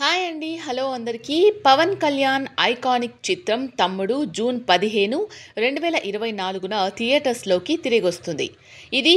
Hi అండి. Hello అందరికీ. Pawan Kalyan iconic చిత్రం 'తమ్ముడు' జూన్ 15, 2024న థియేటర్స్‌లోకి తిరిగొస్తుంది. ఇది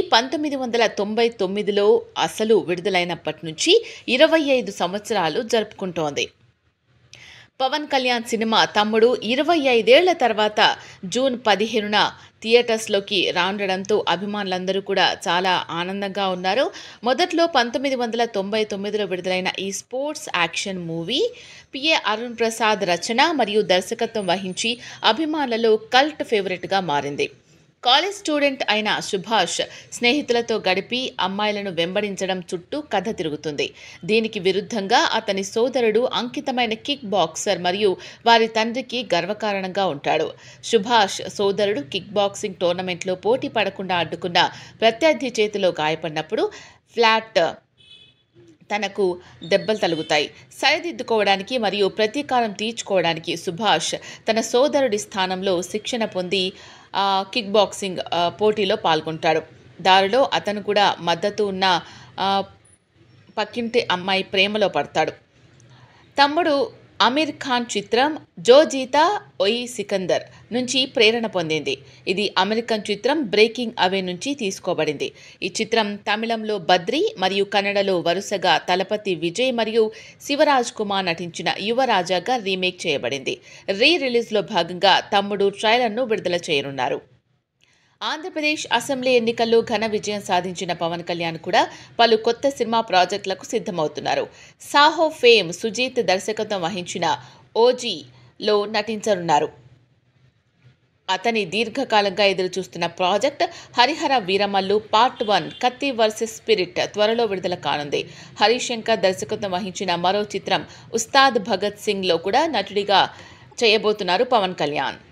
1999లో అసలు విడుదలైనప్పటి నుంచి 25 సంవత్సరాలు జరుపుకుంటోంది. పవన్ కళ్యాణ్ సినిమా 'తమ్ముడు' 25 ఏళ్ల తర్వాత జూన్ 15న థియేటర్స్‌లోకి రానుండడంతో అభిమానులందరూ కూడా చాలా ఆనందంగా ఉన్నారు. మొదట్లో 1999లో విడుదలైన ఈ sports action movie P A Arun Prasad రచన మరియు దర్శకత్వం వహించి అభిమానులలో కల్ట్ ఫేవరెట్‌గా మారింది. కాలేజ్ స్టూడెంట్ అయిన సుభాష్ స్నేహితులతో గడిపి అమ్మాయిలను వెంబడించడం చుట్టూ కథ తిరుగుతుంది. దీనికి విరుద్ధంగా అతని సోదరుడు అంకితమైన కిక్ బాక్సర్ మరియు వారి తండ్రికి గర్వకారణంగా ఉంటాడు. సుభాష్ సోదరుడు కిక్ బాక్సింగ్ టోర్నమెంట్లో పోటీ పడకుండా అడ్డుకున్న ప్రత్యర్థి చేతిలో గాయపడినప్పుడు ఫ్లాట్ తనకు దెబ్బలు తగులుతాయి. సరిదిద్దుకోవడానికి మరియు ప్రతీకారం తీర్చుకోవడానికి సుభాష్ తన సోదరుడి స్థానంలో శిక్షణ పొంది కిక్ బాక్సింగ్ పోటీలో పాల్గొంటాడు. దారిలో అతను కూడా మద్దతు ఉన్న పక్కింటి అమ్మాయి ప్రేమలో పడతాడు. తమ్ముడు అమీర్ ఖాన్ చిత్రం 'జో జీతా ఓయి సికందర్' నుంచి ప్రేరణ పొందింది. ఇది అమెరికన్ చిత్రం 'బ్రేకింగ్ అవే' నుంచి తీసుకోబడింది. ఈ చిత్రం తమిళంలో బద్రి మరియు కన్నడలో వరుసగా తలపతి విజయ్ మరియు శివరాజ్ కుమార్ నటించిన యువరాజాగా రీమేక్ చేయబడింది. రిలీజ్లో భాగంగా తమ్ముడు ట్రైలర్ను విడుదల చేయనున్నారు. ఆంధ్రప్రదేశ్ అసెంబ్లీ ఎన్నికల్లో ఘన విజయం సాధించిన పవన్ కళ్యాణ్ కూడా పలు కొత్త సినిమా ప్రాజెక్టులకు సిద్ధమవుతున్నారు. సాహో ఫేమ్ సుజీత్ దర్శకత్వం వహించిన 'ఓజీ'లో నటించనున్నారు. అతని దీర్ఘకాలంగా ఎదురుచూస్తున్న ప్రాజెక్ట్ 'హరిహర వీరమల్లు పార్ట్ 1 కత్తి వర్సెస్ స్పిరిట్' త్వరలో విడుదల కానుంది. హరిశంకర్ దర్శకత్వం వహించిన మరో చిత్రం 'ఉస్తాద్ భగత్ సింగ్'లో కూడా నటుడిగా చేయబోతున్నారు పవన్ కళ్యాణ్.